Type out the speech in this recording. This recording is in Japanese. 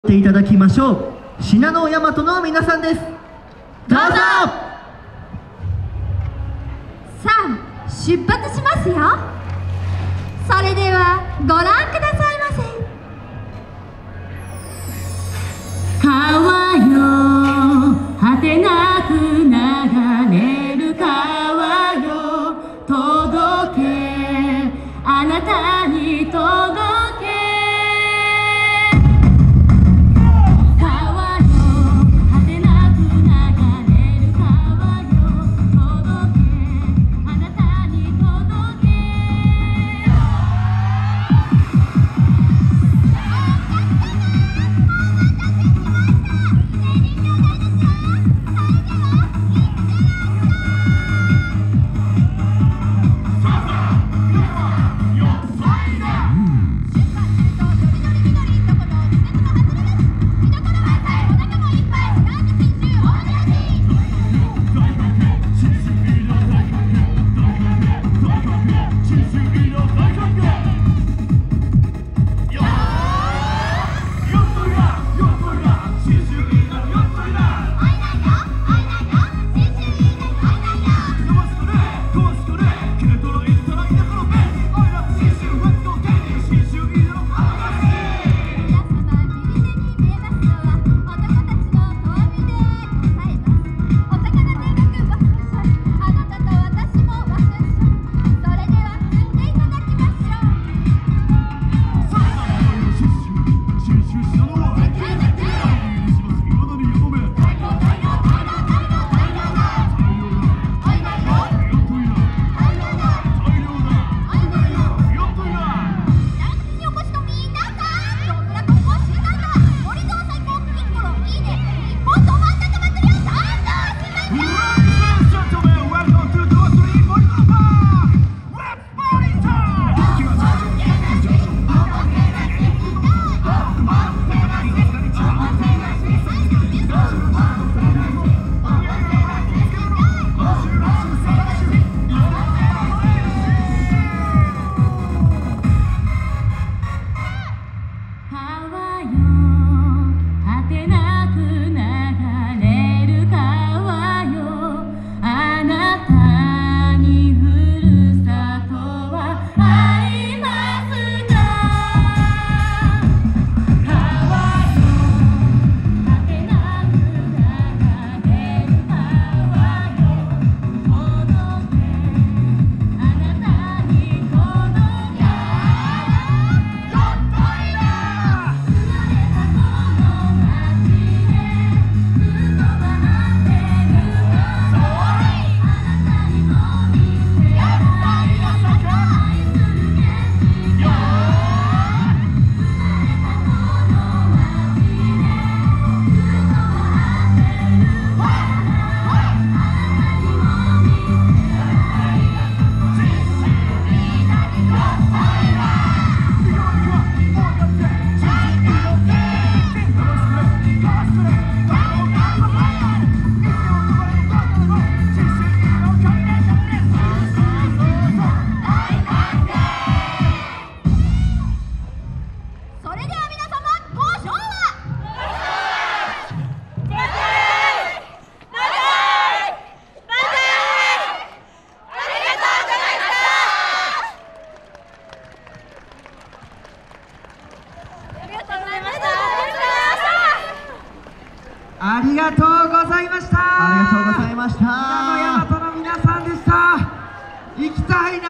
ていただきましょう。信濃大和の皆さんです。どうぞ。 さあ出発しますよ。それではご覧くださいませ。 川よ果てなく流れる川よ、届けあなたに届け。川よ果てなく流れる川よ、届けあなたに届け。 ありがとうございました。 ありがとうございました。 信濃大和の皆さんでした。行きたいな。